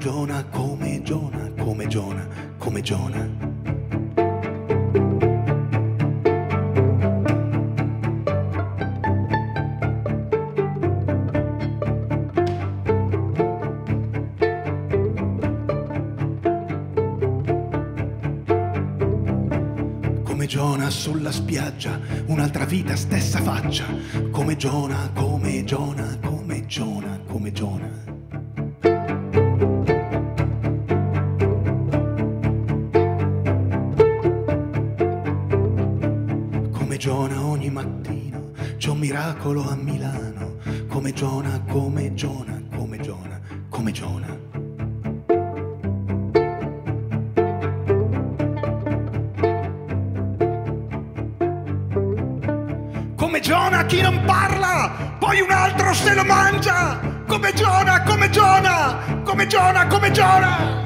Giona, come Giona, come Giona, come Giona. Come Giona sulla spiaggia, un'altra vita, stessa faccia. Come Giona, come Giona, come Giona, come Giona. Come Giona ogni mattino c'è un miracolo a Milano. Come Giona, come Giona, come Giona, come Giona. Come Giona chi non parla, poi un altro se lo mangia. Come Giona, come Giona, come Giona, come Giona.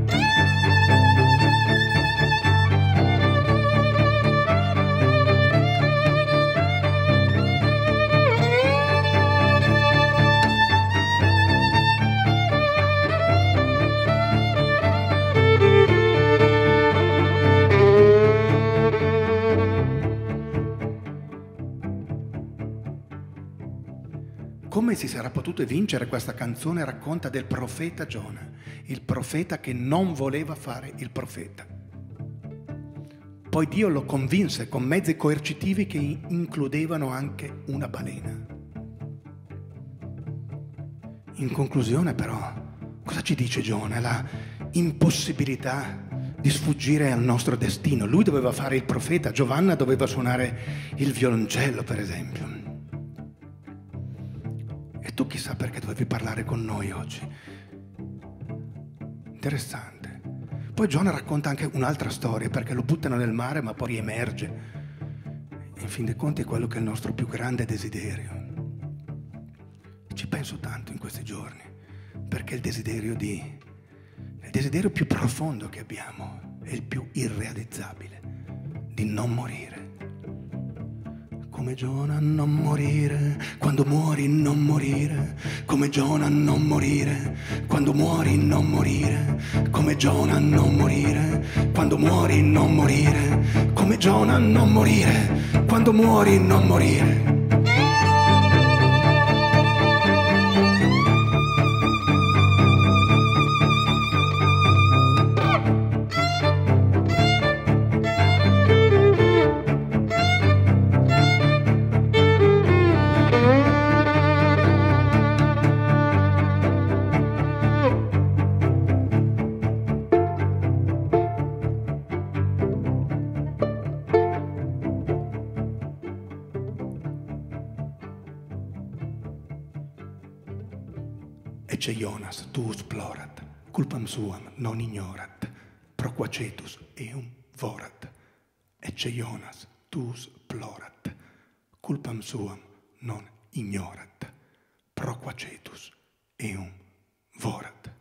Come si sarà potuto vincere questa canzone? Racconta del profeta Giona, il profeta che non voleva fare il profeta. Poi Dio lo convinse con mezzi coercitivi che includevano anche una balena. In conclusione però, cosa ci dice Giona? La impossibilità di sfuggire al nostro destino. Lui doveva fare il profeta, Giovanna doveva suonare il violoncello, per esempio. E tu chissà perché dovevi parlare con noi oggi. Interessante. Poi Giona racconta anche un'altra storia, perché lo buttano nel mare ma poi riemerge. In fin dei conti è quello che è il nostro più grande desiderio. Ci penso tanto in questi giorni, perché il desiderio più profondo che abbiamo è il più irrealizzabile, di non morire. Come Giona non morire, quando muori non morire. Come Giona non morire, quando muori non morire. Come Giona non morire, quando muori non morire. Come Giona non morire, quando muori non morire. Ecce Ionas, tuus plorat, culpam suam non ignorat, proquacetus eum vorat. Ecce Ionas, tuus plorat, culpam suam non ignorat, proquacetus eum vorat.